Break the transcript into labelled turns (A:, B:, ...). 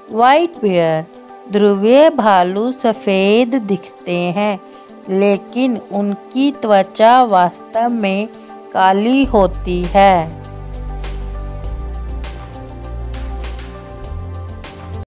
A: White bear ध्रुवीय भालू सफ़ेद दिखते हैं, लेकिन उनकी त्वचा वास्तव में काली होती है।